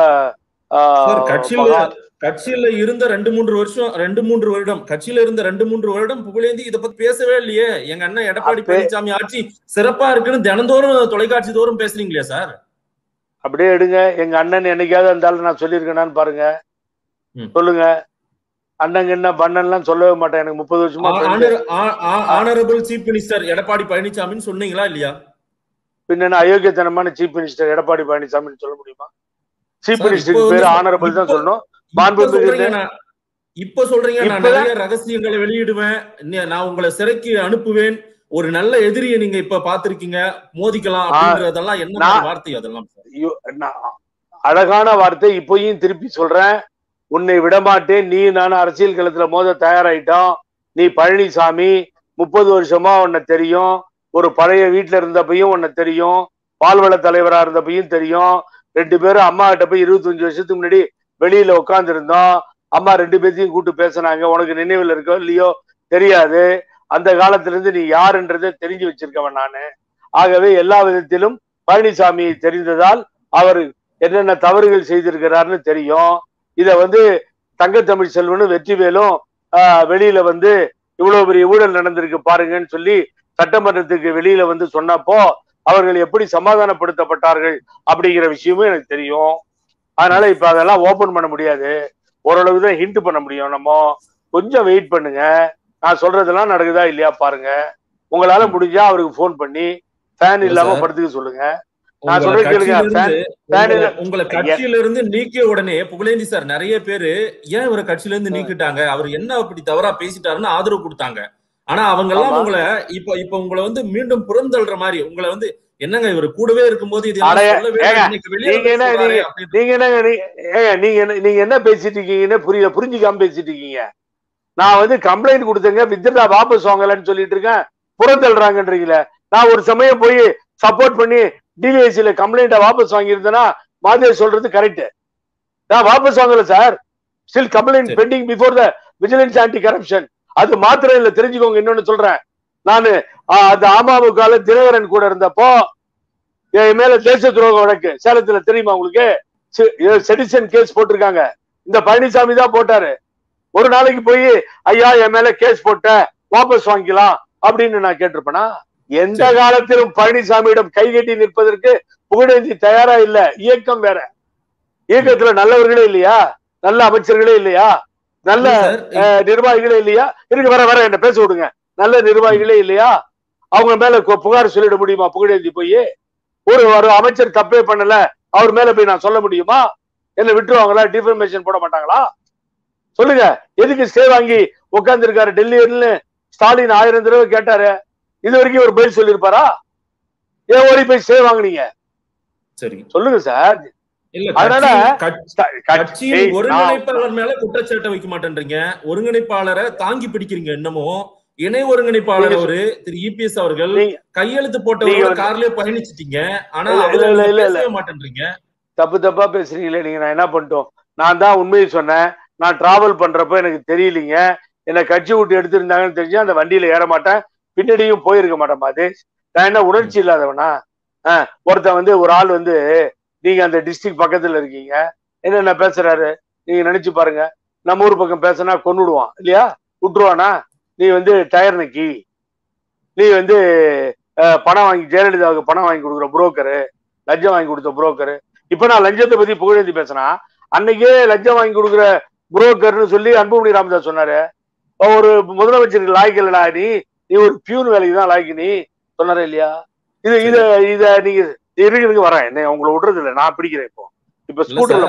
கட்சியில இருந்த 2-3 வருடம் கட்சியில இருந்த 2-3 வருடம் புகழேந்தி இதை பத்தி பேசவே இல்லையே. எங்க அண்ணன் எடப்பாடி பழனிசாமி ஆட்சி சிறப்பா இருக்குன்னு தினந்தோறும் தொலைக்காட்சி தோறும் பேசுறீங்களே சார். அப்படியே எடுங்க. எங்க அண்ணன் என்னைக்காவது இருந்தாலும் நான் சொல்லியிருக்கேனான்னு பாருங்க, சொல்லுங்க. அண்ணங்கண்ண பண்ணன்லாம் சொல்லவே மாட்டேன். எனக்கு 30 வருஷமா ஆனரபிள் சீஃப் மினிஸ்டர் எடப்பாடி பழனிசாமின்னு சொன்னீங்களா இல்லையா? பின்ன அயோக்கியத்தனமான சீஃப் மினிஸ்டர் எடப்பாடி பழனிசாமின்னு சொல்ல முடியுமா? சீஃப் மினிஸ்டருக்கு பேரு ஆனரபிள் தான் சொல்லணும். இப்ப சொல்றீங்க நான் நிறைய ரகசியங்களை வெளியிடுவேன், நான் உங்களை சிறைக்கு அனுப்புவேன், ஒரு நல்ல எதிரியை நீங்க இப்ப பாத்திருக்கீங்க, மோதிக்கலாம் அப்படின்றதெல்லாம் என்ன வார்த்தை? அதெல்லாம் அழகான வார்த்தை. இப்பயும் திருப்பி சொல்றேன், உன்னை விடமாட்டேன், நீ நானும் அரசியல் களத்துல மோத தயாராயிட்டோம். நீ பழனிசாமி, 30 வருஷமா உன்னை தெரியும், ஒரு பழைய வீட்டுல இருந்தப்பையும் உன்னை தெரியும், பால்வள தலைவரா இருந்தப்பையும் தெரியும். 2 பேரும் அம்மா கிட்ட போய் 25 வருஷத்துக்கு முன்னாடி வெளியில உட்கார்ந்து இருந்தோம். அம்மா 2 பேர்த்தையும் கூட்டு பேசினாங்க. உனக்கு நினைவில் இருக்கோ இல்லையோ தெரியாது. அந்த காலத்துல இருந்து நீ யாருன்றதை தெரிஞ்சு வச்சிருக்கவன் நானு. ஆகவே எல்லா விதத்திலும் பழனிசாமி தெரிந்ததால் அவர் என்னென்ன தவறுகள் செய்திருக்கிறார்னு தெரியும். இத தங்கத்தமிழ் செல்வனும் வெற்றிவேலும் வெளியில இவ்வளவு பெரிய ஊழல் நடந்திருக்கு பாருங்கன்னு சொல்லி சட்டமன்றத்துக்கு வெளியில சொன்னப்போ அவர்கள் எப்படி சமாதானப்படுத்தப்பட்டார்கள் அப்படிங்கிற விஷயமும் எனக்கு தெரியும். அதனால இப்ப அதெல்லாம் ஓபன் பண்ண முடியாது. ஓரளவுதான் ஹிண்ட் பண்ண முடியும். நம்ம கொஞ்சம் வெயிட் பண்ணுங்க. நான் சொல்றதெல்லாம் நடக்குதா இல்லையா பாருங்க. உங்களால முடிஞ்சா அவருக்கு போன் பண்ணி ஃபேன் இல்லாம படுத்துக்க சொல்லுங்க. நான் சொல்றேன் கேளுங்க. உங்களை கட்சியில இருந்து நீக்கிய உடனே புகழேந்தி சார் நிறைய பேரு ஏன் இவரை கட்சியில இருந்து நீக்கிட்டாங்க, அவர் என்ன அப்படி தவறா பேசிட்டாருன்னு ஆதரவு கொடுத்தாங்க. ஆனா அவங்க எல்லாம் உங்களை இப்ப உங்களை மீண்டும் புறந்தள்ளுற மாதிரி உங்களை என்னங்க இவர் கூடவே இருக்கும்போது நீங்க என்ன பேசிட்டு இருக்கீங்கன்னு புரிஞ்சுக்காம பேசிட்டு இருக்கீங்க. நான் கம்ப்ளைண்ட் கொடுத்தேங்க, வித்ரா வாபஸ் வாங்கலன்னு சொல்லிட்டு இருக்கேன், புறந்தள்ளுறாங்கன்றீங்களே. நான் ஒரு சமயம் போய் சப்போர்ட் பண்ணி டிவிஎஸ்சில கம்ப்ளைண்ட வாபஸ் வாங்கியிருந்தேன்னா மாதேஷ் சொல்றது கரெக்ட். நான் வாபஸ் வாங்கல sir. Still complaint pending before the vigilance anti corruption. அது மாத்திரம் இல்ல, தெரிஞ்சுக்கோங்க. இன்னொன்னு சொல்றேன், நானு அந்த அமமுக தினகரன் கூட இருந்தப்போ என் மேல தேச துரோக வழக்கு சேலத்துல தெரியுமா உங்களுக்கு? செடிசன் கேஸ் போட்டிருக்காங்க. இந்த பழனிசாமி தான் போட்டாரு. ஒரு நாளைக்கு போய் ஐயா என் மேல கேஸ் போட்ட, வாபஸ் வாங்கிக்கலாம் அப்படின்னு நான் கேட்டிருப்பேனா? எந்த காலத்திலும் பழனிசாமியிடம் கைகட்டி நிற்பதற்கு புகழேந்தி தயாரா இல்ல. இயக்கம் வேற. இயக்கத்துல நல்லவர்களே இல்லையா? நல்ல அமைச்சர்களே இல்லையா? நல்ல நிர்வாகிகளே இல்லையா? இருக்கு, வர என்ன பேச விடுங்க. நல்ல நிர்வாகிகளே இல்லையா? அவங்க மேல புகார் சொல்லிட முடியுமா? புகழேந்தி போய் ஒரு அமைச்சர் தப்பே பண்ணல, அவர் மேல போய் நான் சொல்ல முடியுமா? என்ன விட்டுருவாங்களா? டிஃபர்மேஷன் போட மாட்டாங்களா? சொல்லுங்க. எதுக்கு ஸ்டே வாங்கி உட்கார்ந்து இருக்காரு டெல்லின்னு ஸ்டாலின் 1000 தடவை கேட்டாரு. இது வரைக்கும் ஒரு பதில் சொல்லிருப்பாரா? ஏன் ஓடி போய் ஸ்டே வாங்குனீங்க? சரி சொல்லுங்க சார். அதனால கட்சியின் ஒருங்கிணைப்பாளர் மேல குற்றச்சாட்டை வைக்க மாட்டேன்றீங்க, ஒருங்கிணைப்பாளரை தாங்கி பிடிக்கிறீங்க. இன்னமும் இணை ஒருங்கிணைப்பாளர் அவரு திரு இபிஎஸ் அவர்கள் கையெழுத்து போட்டவங்க கார்லயே பயணிச்சிட்டீங்க. ஆனா மாட்டேன்றீங்க. தப்பா பேசுறீங்களே நீங்க. நான் என்ன பண்ணிட்டோம்? நான் தான் உண்மையை சொன்னேன். நான் டிராவல் பண்றப்ப எனக்கு தெரியலீங்க. என்ன கட்சி விட்டு எடுத்திருந்தாங்கன்னு தெரிஞ்சு அந்த வண்டியில ஏற மாட்டேன், பின்னாடியும் போயிருக்க மாட்டேன். மாதேஷ், நான் என்ன உணர்ச்சி இல்லாதவனா? ஒருத்தன் ஒரு ஆள் நீங்க அந்த டிஸ்ட்ரிக்ட் பக்கத்துல இருக்கீங்க, என்னென்ன பேசுறாரு நீங்க நினைச்சு பாருங்க. நம்ம ஊர் பக்கம் பேசினா கொன்னுடுவான் இல்லையா? விட்டுருவானா? நீ டயர் நக்கி, நீ பணம் வாங்கி ஜெயலலிதாவுக்கு பணம் வாங்கி கொடுக்குற புரோக்கரு, லஞ்சம் வாங்கி கொடுத்த புரோக்கரு. இப்ப நான் லஞ்சத்தை பத்தி புகழேந்தி பேசினா, அன்னைக்கே லஞ்சம் வாங்கி கொடுக்குற புரோக்கர்னு சொல்லி அன்புமணி ராமதாஸ் சொன்னாரு. ஒரு முதலமைச்சருக்கு லாய்க்கு இல்லடா நீ ஒரு பியூன் வேலைக்கு தான் லாய்க்கு நீ சொன்னாரே இல்லையா? இத நீங்க இருக்கு வரேன். என்ன உங்களை விடுறது இல்லை, நான் பிடிக்கிறேன். இப்ப ஸ்கூட்டர்ல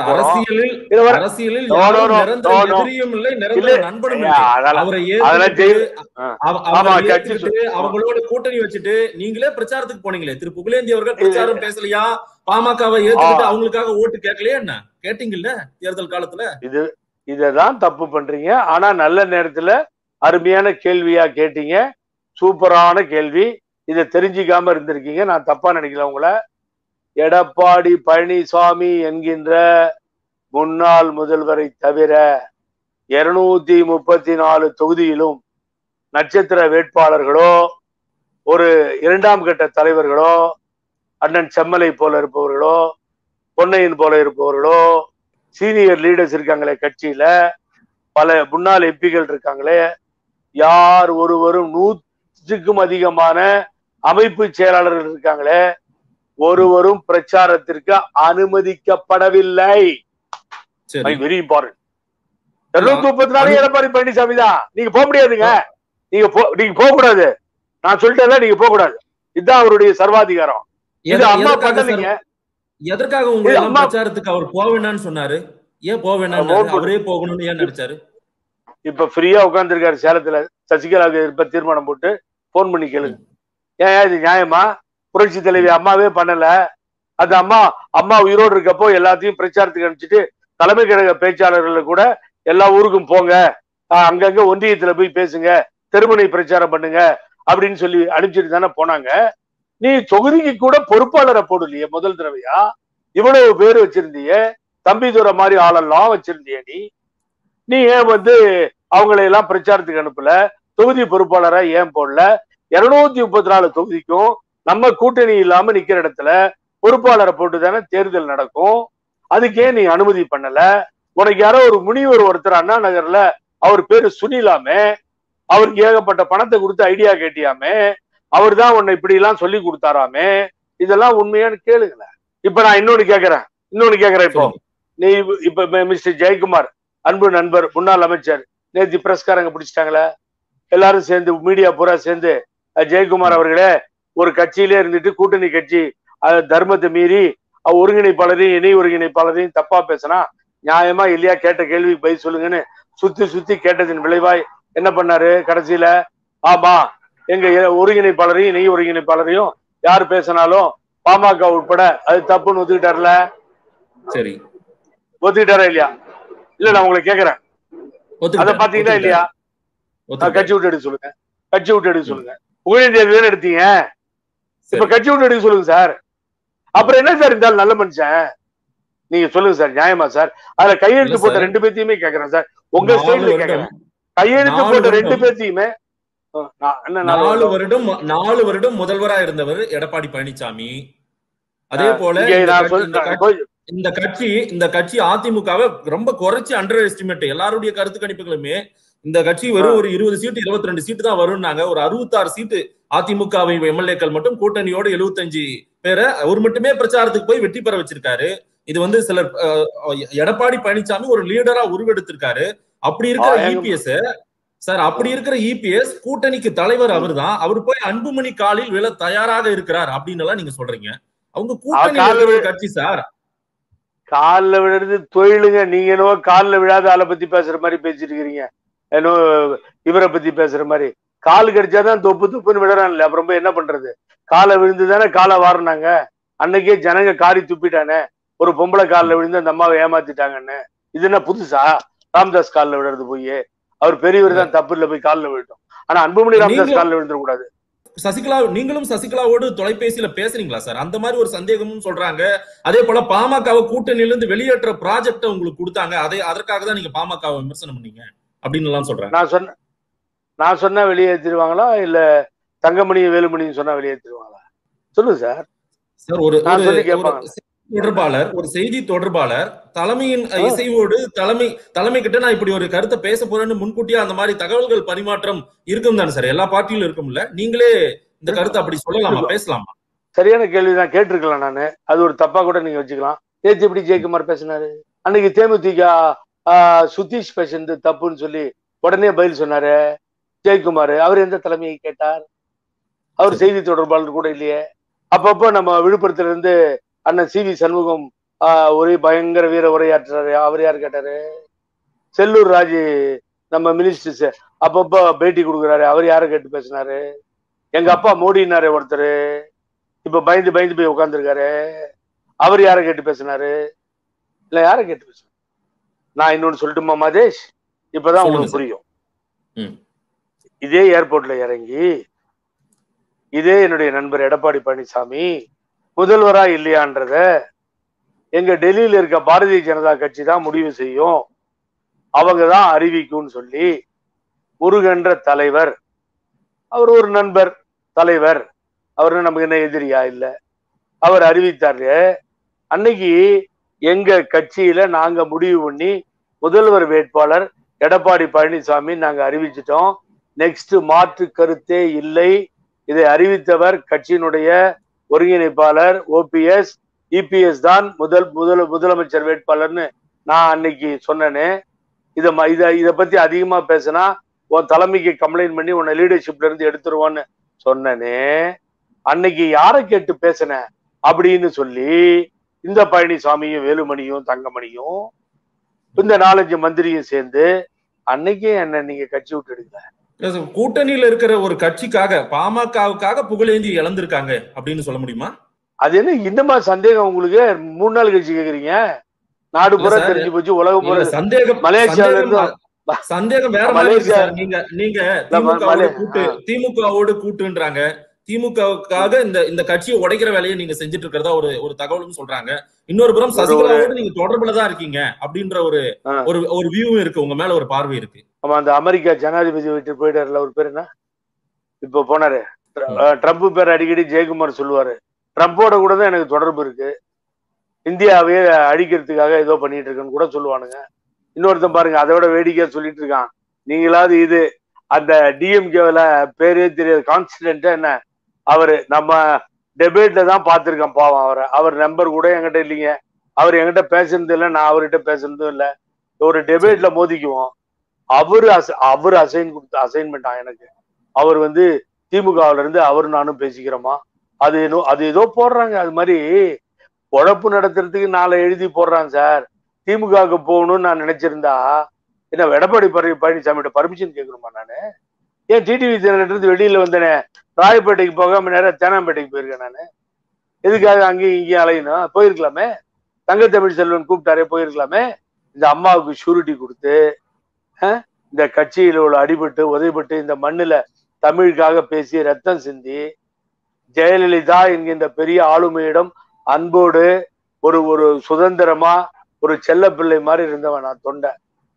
அவங்களோட கூட்டணி வச்சுட்டு நீங்களே பிரச்சாரத்துக்கு போனீங்களே. திரு புகழேந்தி அவர்கள் பிரச்சாரம் பேசலையா? பாமகவை ஏத்துக்கிட்டு அவங்களுக்காக ஓட்டு கேட்கலையா? என்ன கேட்டீங்கல்ல தேர்தல் காலத்துல? இததான் தப்பு பண்றீங்க. ஆனா நல்ல நேரத்துல அருமையான கேள்வியா கேட்டீங்க. சூப்பரான கேள்வி. இதை தெரிஞ்சுக்காம இருந்திருக்கீங்க. நான் தப்பா நினைக்கல உங்களை. எடப்பாடி பழனிசாமி என்கின்ற முன்னாள் முதல்வரை தவிர 234 தொகுதியிலும் நட்சத்திர வேட்பாளர்களோ ஒரு 2ஆம் கட்ட தலைவர்களோ, அண்ணன் செம்மலை போல இருப்பவர்களோ, பொன்னையன் போல இருப்பவர்களோ, சீனியர் லீடர்ஸ் இருக்காங்களே கட்சியில, பல முன்னாள் எம்பிகள் இருக்காங்களே, யார் ஒருவரும் 100க்கும் அதிகமான அமைப்பு செயலாளர்கள் இருக்காங்களே, ஒருவரும் பிரச்சாரத்திற்கு அனுமதிக்கப்படவில்லை. Very important. 234 எடப்பாடி பழனிசாமி தான். நீங்க போக முடியாதுங்க. நீங்க போக கூடாது. நான் சொல்லிட்டேன், நீங்க போக கூடாது. இதுதான் அவருடைய சர்வாதிகாரம். இது அம்மா பண்ணலீங்க. எதற்காக உங்க பிரச்சாரத்துக்கு அவர் போக வேண்டாம்னு சொன்னாரு? ஏன் போக வேண்டாம், அவரே போகணும்னு ஏன் நினைச்சாரு? இப்ப ஃப்ரீயா உட்கார்ந்துருக்காரு சேலத்துல. சசிகலாவுக்கு இப்ப தீர்மானம் போட்டு போன் பண்ணி கேளுங்க. ஏன் இது நியாயமா? புரட்சி தலைவி அம்மாவே பண்ணல. அந்த அம்மா உயிரோடு இருக்கப்போ எல்லாத்தையும் பிரச்சாரத்துக்கு அனுப்பிச்சிட்டு தலைமை கழக பேச்சாளர்கள் கூட எல்லா ஊருக்கும் போங்க, அங்கங்க ஒன்றியத்துல போய் பேசுங்க, தெருமுனை பிரச்சாரம் பண்ணுங்க அப்படின்னு சொல்லி அனுப்பிச்சிட்டு தானே போனாங்க. நீ தொகுதிக்கு கூட பொறுப்பாளரை போடலையே முதல் தடவையா? இவ்வளவு பேர் வச்சிருந்தீங்க, தம்பிதுரை மாதிரி ஆளெல்லாம் வச்சிருந்திய நீ ஏன் அவங்களை எல்லாம் பிரச்சாரத்துக்கு அனுப்பல? தொகுதி பொறுப்பாளரா ஏன் போடல? 234 தொகுதிக்கும் நம்ம கூட்டணி இல்லாம நிக்கிற இடத்துல பொறுப்பாளரை போட்டு தானே தேர்தல் நடக்கும். அதுக்கே நீ அனுமதி பண்ணல. உனக்கு யாரோ ஒரு முனிவர் ஒருத்தர் அண்ணா நகர்ல, அவர் பேரு சுனிலாமே, அவருக்கு ஏகப்பட்ட பணத்தை கொடுத்து ஐடியா கேட்டியாமே, அவர் தான் உன்னை இப்படி எல்லாம் சொல்லி கொடுத்தாராமே. இதெல்லாம் உண்மையானு கேளுங்களேன். இப்ப நான் இன்னொன்னு கேக்குறேன். இப்போ நீ இப்ப மிஸ்டர் ஜெயக்குமார், அன்பு நண்பர், முன்னாள் அமைச்சர், நேற்று பிரஸ்காரங்க பிடிச்சிட்டாங்களே, எல்லாரும் சேர்ந்து மீடியா பூரா சேர்ந்து ஜெயக்குமார் அவர்களே ஒரு கட்சியிலே இருந்துட்டு கூட்டணி கட்சி தர்மத்தை மீறி ஒருங்கிணைப்பாளரையும் இணை ஒருங்கிணைப்பாளரையும் தப்பா பேசினா நியாயமா இல்லையா? கேட்ட கேள்விக்கு பதில் சொல்லுங்கன்னு சுத்தி கேட்டதின் விளைவாய் என்ன பண்ணாரு கடைசியில? ஆமா, எங்க ஒருங்கிணைப்பாளரையும் இணை ஒருங்கிணைப்பாளரையும் யார் பேசினாலும் பாமக உட்பட அது தப்புன்னு ஒத்துக்கிட்டார்ல. சரி, ஒத்துக்கிட்டாரா இல்லையா? இல்ல, நான் உங்களை கேக்குறேன், அத பாத்தீங்களா இல்லையா? கட்சி விட்டு எடுக்க சொல்லுங்க. உங்களின் தேர்தல் எடுத்தீங்க, இப்ப கட்சி விட்டு எடுக்க சொல்லுங்க சார். அப்புறம் என்ன சார் இருந்தாலும் நல்ல மனுஷன்? நீங்க சொல்லுங்க சார், நியாயமா சார்? அதுல கையெழுத்து போட்ட 2 பேர்த்தையுமே கேக்குறேன் சார், உங்க ஸ்டைல்ல கேக்குறேன். கையெழுத்து போட்ட 2 பேர்த்தையுமே 4 வருடம் முதல்வரா இருந்தவர் எடப்பாடி பழனிசாமி. அதே போல இந்த கட்சி அதிமுகவை ரொம்ப குறைச்சி அண்டர் எஸ்டிமேட். எல்லாருடைய கருத்து கணிப்புகளுமே இந்த கட்சி வெறும் ஒரு 20 சீட்டு 22 சீட்டு தான் வரும்னாங்க. ஒரு 66 சீட்டு அதிமுகவை எம்எல்ஏக்கள் மட்டும் கூட்டணியோட 75 பேரை அவர் மட்டுமே பிரச்சாரத்துக்கு போய் வெற்றி பெற வச்சிருக்காரு. இது சிலர் எடப்பாடி பழனிசாமி ஒரு லீடரா உருவெடுத்திருக்காரு. அப்படி இருக்கிற இபிஎஸ் சார், அப்படி இருக்கிற இபிஎஸ் கூட்டணிக்கு தலைவர் அவர் தான். அவர் போய் அன்புமணி காலில் விழ தயாராக இருக்கிறார் அப்படின்னு எல்லாம் நீங்க சொல்றீங்க. அவங்க கூட்டணி கட்சி சார். காலில் விழுறது தொழிலுங்க. நீங்க என்னவோ காலில் விழாத ஆளை பத்தி பேசுற மாதிரி பேசிட்டு இருக்கிறீங்க. என்னோ இவரை பத்தி பேசுற மாதிரி. கால் கடிச்சாதான் தொப்புன்னு விடுறான்ல, அப்புறம் என்ன பண்றது? காலை விழுந்துதானே காலை வாரினாங்க. அன்னைக்கே ஜனங்க காரி துப்பிட்டானே, ஒரு பொம்பளை காலில் விழுந்து அந்த அம்மாவை ஏமாத்திட்டாங்கன்னு. இது என்ன புதுசா? ராம்தாஸ் காலில் விழுறது போய் அவர் பெரியவர் தான், தப்பு இல்ல, போய் காலில் விழுட்டோம். ஆனா அன்புமணி ராமதாஸ் காலில் விழுந்துட கூடாது. நீங்களும் சசிகலாவோடு தொலைபேசியில பேசுறீங்களா சார்? அந்த மாதிரி ஒரு சந்தேகமும் சொல்றாங்க. அதே போல பாமகவை கூட்டணியில இருந்து வெளியேற்ற ப்ராஜெக்ட் உங்களுக்கு கொடுத்தாங்க, அதற்காக தான் நீங்க பாமகவை விமர்சனம் பண்ணீங்க அப்படின்னு எல்லாம் சொல்றாங்க. நான் சொன்னா வெளியேற்றிடுவாங்களா இல்ல தங்கமணி வேலுமணின்னு சொன்னா வெளியேற்றிடுவாங்களா? சொல்லுங்க சார். சார், ஒரு செய்தி தொடர்பாளர் தலைமையின் இசைவோடு தலைமை கிட்ட நான் இப்படி ஒரு கருத்தை பேச போறேன்னு முன்கூட்டியே அந்த மாதிரி தகவல்கள் பரிமாற்றம் இருக்கும் தானே சார்? எல்லா பார்ட்டியிலும் இருக்கும்ல. நீங்களே இந்த கருத்தை அப்படி சொல்லலாமா, பேசலாமா? சரியான கேள்விதான், கேட்டிருக்கலாம் நானு. அது ஒரு தப்பா கூட நீங்க வச்சுக்கலாம். நேற்று எப்படி ஜெயக்குமார் பேசினாரு? அன்னைக்கு தேமுதிக சுதீஷ் பேசுனது தப்புன்னு சொல்லி உடனே பதில் சொன்னாரு ஜெயக்குமார். அவர் எந்த தலைமையை கேட்டார்? அவர் செய்தி தொடர்பாளர் கூட இல்லையே. அப்பப்போ நம்ம விழுப்புரத்துல இருந்து அண்ணன் சி வி சண்முகம் ஒரே பயங்கர வீர உரையாற்றுறாரு. அவர் யாரு கேட்டாரு? செல்லூர் ராஜு நம்ம மினிஸ்டர்ஸ் அப்பப்போ பேட்டி கொடுக்குறாரு. அவர் யாரை கேட்டு பேசினாரு? எங்க அப்பா மோடினாரு ஒருத்தர், இப்ப பயந்து போய் உட்கார்ந்துருக்காரு. அவர் யாரை கேட்டு பேசினாரு? இல்ல, யாரை கேட்டு பேசினாரு? நான் இன்னொன்னு சொல்லட்டுமா மாதேஷ்? இப்பதான் உங்களுக்கு புரியும். இதே ஏர்போர்ட்ல இறங்கி இதே என்னுடைய நண்பர் எடப்பாடி பழனிசாமி முதல்வரா இல்லையான்றத எங்க டெல்லியில இருக்க பாரதிய ஜனதா கட்சி தான் முடிவு செய்யும், அவங்கதான் அறிவிக்கும்னு சொல்லி முருகன்ற தலைவர், அவர் ஒரு நண்பர் தலைவர், அவரு நமக்கு என்ன எதிரியா? இல்ல, அவர் அறிவித்தாரு. அன்னைக்கு எங்க கட்சியில நாங்க முடிவு பண்ணி முதல்வர் வேட்பாளர் எடப்பாடி பழனிசாமி நாங்க அறிவிச்சிட்டோம். நெக்ஸ்ட் மாற்று கருத்தே இல்லை. இதை அறிவித்தவர் கட்சியினுடைய ஒருங்கிணைப்பாளர் ஓபிஎஸ். இபிஎஸ் தான் முதலமைச்சர் வேட்பாளர்னு நான் அன்னைக்கு சொன்னேனே. இத பத்தி அதிகமா பேசினா உன் தலைமைக்கு கம்ப்ளைண்ட் பண்ணி உன்னை லீடர்ஷிப்ல இருந்து எடுத்துருவான்னு சொன்னனே, அன்னைக்கு யாரை கேட்டு பேசின அப்படின்னு சொல்லி இந்த பழனிசாமியும் வேலுமணியும் தங்கமணியும் இந்த 4-5 மந்திரியும் சேர்ந்து அன்னைக்கே என்ன நீங்க கட்சி விட்டு எடுக்கல. கூட்டணியில இருக்கிற ஒரு கட்சிக்காக பாமகவுக்காக புகழேந்தி இழந்திருக்காங்க அப்படின்னு சொல்ல முடியுமா? அது என்ன இந்த மாதிரி சந்தேகம் உங்களுக்கு? 3 நாள் கழிச்சு கேக்குறீங்க? நாடு பூரா தெரிஞ்சு போச்சு, உலகம் பூரா. சந்தேகம் மலேசியால இருந்து சந்தேகம் வேற மாதிரி. நீங்க திமுகவோடு கூட்டுன்றாங்க. திமுகவுக்காக இந்த கட்சியை உடைக்கிற வேலையை நீங்க செஞ்சுட்டு இருக்கிறதா ஒரு தகவலும் சொல்றாங்க. இன்னொரு புறம் சசிகலாவோடு நீங்க தொடர்புலதான் இருக்கீங்க அப்படின்ற ஒரு வியூவும் இருக்கு, உங்க மேல ஒரு பார்வை இருக்கு. ஆமா, அந்த அமெரிக்கா ஜனாதிபதி வீட்டு போயிட்டாருல, ஒரு பேர் என்ன இப்ப போனாரு, ட்ரம்ப் பேர் அடிக்கடி ஜெயக்குமார் சொல்லுவாரு. ட்ரம்போட கூட தான் எனக்கு தொடர்பு இருக்கு, இந்தியாவே அழிக்கிறதுக்காக ஏதோ பண்ணிட்டு இருக்குன்னு கூட சொல்லுவானுங்க. இன்னொருத்தன் பாருங்க, அதை விட வேடிக்கையா சொல்லிட்டு இருக்கான். நீங்களாவது இது அந்த டிஎம்கேல பேரே தெரியாது கான்ஸ்டன்டா என்ன, அவரு நம்ம டெபேட்ல தான் பார்த்திருக்கேன் பாவம். அவர் நம்பர் கூட என்கிட்ட இல்லைங்க, அவர் என்கிட்ட பேசுனது இல்லை, நான் அவர்கிட்ட பேசுனதும் இல்லை. ஒரு டெபேட்ல மோதிக்குவோம். அவரு அசைன்மெண்ட் எனக்கு. அவர் திமுகவுல இருந்து அவரு நானும் பேசிக்கிறோமா, அது ஏதோ போடுறாங்க. அது மாதிரி உழப்பு நடத்துறதுக்கு 4 எழுதி போடுறாங்க சார். திமுகவுக்கு போகணும்னு நான் நினைச்சிருந்தா என்ன எடப்பாடி பழனிசாமியோட பர்மிஷன் கேட்கணுமா நானு? ஏன் டிடிவி இருந்து வெளியில வந்தேனே, ராயப்பேட்டைக்கு போகாம நேரம் தேனாம்பேட்டைக்கு போயிருக்கேன் நானு. எதுக்காக அங்கேயும் இங்கேயும் அலையணும்? போயிருக்கலாமே. தங்கத்தமிழ் செல்வன் கூப்பிட்டாரே, போயிருக்கலாமே. இந்த அம்மாவுக்கு ஷூரிட்டி கொடுத்து இந்த கட்சியில உள்ள அடிபட்டு உதைப்பட்டு இந்த மண்ணுல தமிழுக்காக பேசி ரத்தம் சிந்தி ஜெயலலிதா என்கின்ற பெரிய ஆளுமையிடம் அன்போடு ஒரு சுதந்திரமா ஒரு செல்ல பிள்ளை மாதிரி இருந்தவன் நான் தொண்டை.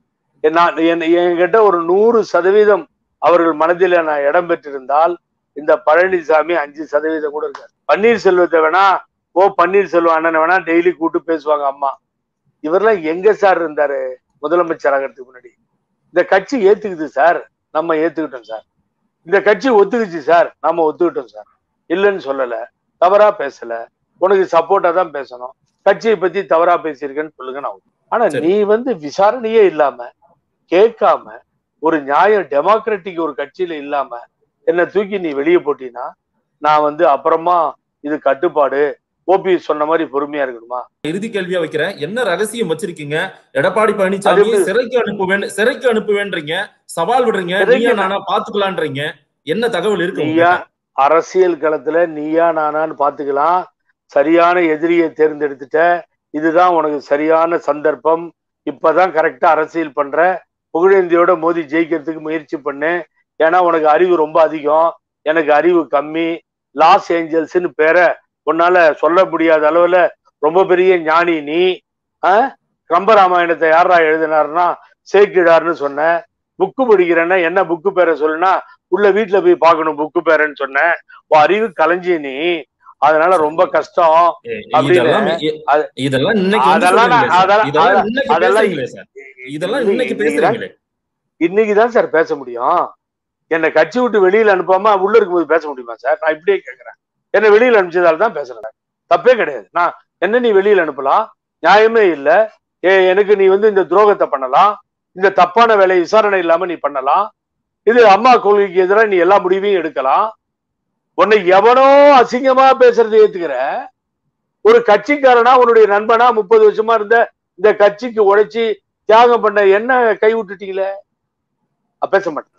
என்கிட்ட ஒரு 100% அவர்கள் மனதில் நான் இடம் பெற்றிருந்தால் இந்த பழனிசாமி 5% கூட இருக்காரு. பன்னீர்செல்வத்தை வேணா பன்னீர்செல்வம் அண்ணன் வேணா டெய்லி கூட்டு பேசுவாங்க அம்மா. இவரெல்லாம் எங்க சார் இருந்தாரு முதலமைச்சர் ஆகிறதுக்கு முன்னாடி? இந்த கட்சி ஏத்துக்குது சார், நம்ம ஏத்துக்கிட்டோம் சார். இந்த கட்சி ஒத்துக்குச்சு சார், நம்ம ஒத்துக்கிட்டோம் சார். இல்லைன்னு சொல்லல, தவறா பேசல, உனக்கு சப்போர்ட்டா தான் பேசணும். கட்சியை பத்தி தவறா பேசியிருக்கேன்னு சொல்லுங்க நான். ஆனா நீ விசாரணையே இல்லாம கேட்காம ஒரு நியாயம் டெமோக்ராட்டிக் ஒரு கட்சியில இல்லாம என்ன தூக்கி நீ வெளியே போட்டீங்கன்னா நான் அப்புறமா இது கட்டுப்பாடு ஓபிஎஸ் சொன்ன மாதிரி பொறுமையா இருக்கணுமா? இறுதி கேள்வியா வைக்கிறேன், என்ன ரகசியம் வச்சிருக்கீங்க? எடப்பாடி பழனிசாமி சிறைக்கு அனுப்புவேன்றீங்க, சவால் விடுறீங்க, நீயா நானா பாத்துக்கலான்றீங்க. என்ன தகவல் இருக்கு? நீயா அரசியல் களத்துல நீயா நானான்னு பாத்துக்கலாம். சரியான எதிரியை தேர்ந்தெடுத்துட்ட, இதுதான் உனக்கு சரியான சந்தர்ப்பம், இப்பதான் கரெக்டா அரசியல் பண்ற, புகழேந்தியோட மோதி ஜெயிக்கிறதுக்கு முயற்சி பண்ணு. ஏன்னா உனக்கு அறிவு ரொம்ப அதிகம், எனக்கு அறிவு கம்மி. லாஸ் ஏஞ்சல்ஸ்ன்னு பேரை உன்னால சொல்ல முடியாத அளவுல ரொம்ப பெரிய ஞானி நீ. கம்பராமாயணத்தை யாரா எழுதினாருன்னா சேக்கிடார்னு சொன்ன. புக்கு படிக்கிறேன்னா என்ன புக்கு பேரை சொல்லுனா உள்ள வீட்டுல போய் பார்க்கணும் புக்கு பேரன்னு சொன்ன. அறிவு கலைஞ்சி நீ, அதனால ரொம்ப கஷ்டம் அப்படின்னு. இன்னைக்குதான் சார் பேச முடியும். என்னை கட்சி விட்டு வெளியில அனுப்பாம உள்ள இருக்கும்போது பேச முடியுமா சார்? நான் இப்படியே கேட்கிறேன். என்ன வெளியில அனுப்பிச்சதால தான் பேசுறேன், தப்பே கிடையாது. நான் என்ன நீ வெளியில அனுப்பலாம், நியாயமே இல்லை. எனக்கு நீ இந்த துரோகத்தை பண்ணலாம், இந்த தப்பான வேலையை விசாரணை இல்லாம நீ பண்ணலாம், இது அம்மா கொள்கைக்கு எதிராக நீ எல்லா முடிவையும் எடுக்கலாம். உன்னை எவனோ அசிங்கமா பேசுறதை ஏத்துக்கிற ஒரு கட்சிக்காரனா, உன்னுடைய நண்பனா, 30 வருஷமா இருந்த இந்த கட்சிக்கு உழைச்சி தியாகம் பண்ண என்ன கை விட்டுட்டீங்களே? பேச மாட்டேன்.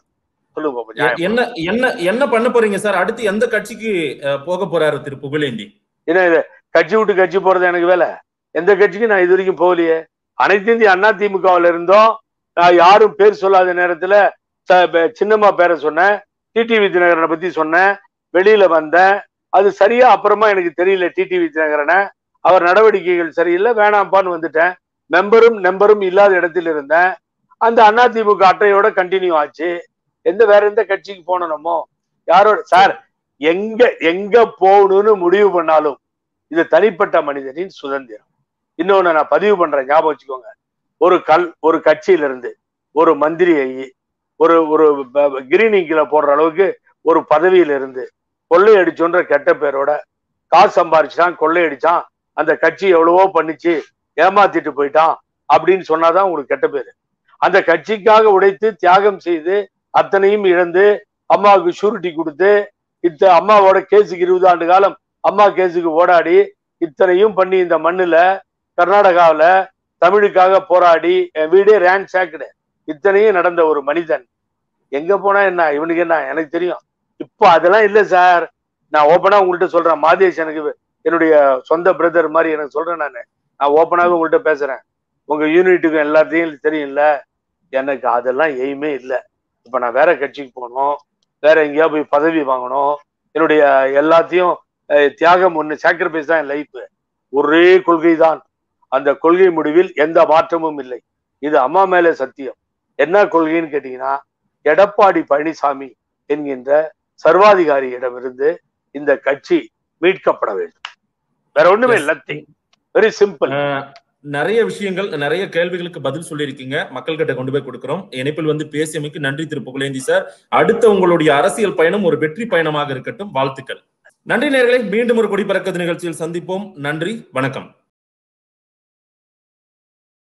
என்ன பண்ண போறீங்க சார்? அடுத்து எந்த கட்சிக்கு போக போறாரு திரு புகழேந்தி? என்ன இது கட்சி விட்டு கட்சி போறது எனக்கு வேலை? எந்த கட்சிக்கும் நான் இது வரைக்கும் போகலையே. அனைத்து இந்திய அண்ணா திமுகவில் இருந்தோம். நான் யாரும் பேர் சொல்லாத நேரத்துல சின்னம்மா பேரை சொன்னேன், டிடிவி தினகரனை பத்தி சொன்னேன், வெளியில வந்தேன். அது சரியா அப்புறமா எனக்கு தெரியல டிடிவி தினகரனை, அவர் நடவடிக்கைகள் சரியில்லை, வேணாம்பான்னு வந்துட்டேன். நம்பரும் இல்லாத இடத்துல இருந்தேன். அந்த அண்ணா திமுக அட்டையோட கண்டினியூ ஆச்சு. வேற எந்த கட்சிக்கு போனோமோ யாரோட சார் எங்க போகணும்னு முடிவு பண்ணாலும் இது தனிப்பட்ட மனிதனின் சுதந்திரம். இன்னொன்னு நான் பதிவு பண்றேன், ஞாபகம் வச்சுக்கோங்க. ஒரு கட்சியில இருந்து ஒரு மந்திரியை ஒரு கிரீனிங்கில போடுற அளவுக்கு ஒரு பதவியில இருந்து கொள்ளையடிச்சோன்ற கெட்ட பேரோட காசு சம்பாரிச்சான், கொள்ளையடிச்சான், அந்த கட்சி எவ்வளவோ பண்ணிச்சு, ஏமாத்திட்டு போயிட்டான் அப்படின்னு சொன்னாதான் உங்களுக்கு கெட்ட பேரு. அந்த கட்சிக்காக உடைத்து தியாகம் செய்து அத்தனையும் இழந்து அம்மாவுக்கு ஷூரிட்டி கொடுத்து அம்மாவோட கேஸுக்கு 20 ஆண்டு காலம் அம்மா கேஸுக்கு ஓடாடி இத்தனையும் பண்ணி இந்த மண்ணுல கர்நாடகாவில தமிழுக்காக போராடி வீடே ரேன்சாக்டு இத்தனையும் நடந்த ஒரு மனிதன் எங்க போனா என்ன, இவனுக்கு என்ன எனக்கு தெரியும். இப்போ அதெல்லாம் இல்லை சார். நான் ஓப்பனா உங்கள்கிட்ட சொல்றேன். மாதேஷ் எனக்கு என்னுடைய சொந்த பிரதர் மாதிரி எனக்கு சொல்றேன். நான் ஓப்பனாக உங்கள்கிட்ட பேசுறேன். உங்க யூனிட்டுக்கும் எல்லாத்தையும் தெரியும்ல. எனக்கு அதெல்லாம் எய்மே இல்லை. இப்ப நான் வேற கட்சிக்கு போகணும், வேற எங்கேயா போய் பதவி வாங்கணும், என்னுடைய எல்லாத்தையும் தியாகம் ஒண்ணு சாக்ரிஃபைஸ் தான் என் லைஃப். ஒரே கொள்கை தான். அந்த கொள்கை முடிவில் எந்த மாற்றமும் இல்லை. இது அம்மா மேல சத்தியம். என்ன கொள்கைன்னு கேட்டீங்கன்னா, எடப்பாடி பழனிசாமி என்கின்ற சர்வாதிகாரியிடமிருந்து இந்த கட்சி மீட்கப்பட வேண்டும். வேற ஒண்ணுமே நத்திங். Very simple. நிறைய விஷயங்கள், நிறைய கேள்விகளுக்கு பதில் சொல்லியிருக்கீங்க. மக்கள்கிட்ட கொண்டு போய் கொடுக்கிறோம். இணைப்பில் வந்து பேசியமைக்கு நன்றி திரு புகழேந்தி சார். அடுத்த உங்களுடைய அரசியல் பயணம் ஒரு வெற்றி பயணமாக இருக்கட்டும். வாழ்த்துக்கள். நன்றி நேயர்களே. மீண்டும் ஒரு கொடி பறக்குது நிகழ்ச்சியில் சந்திப்போம். நன்றி, வணக்கம்.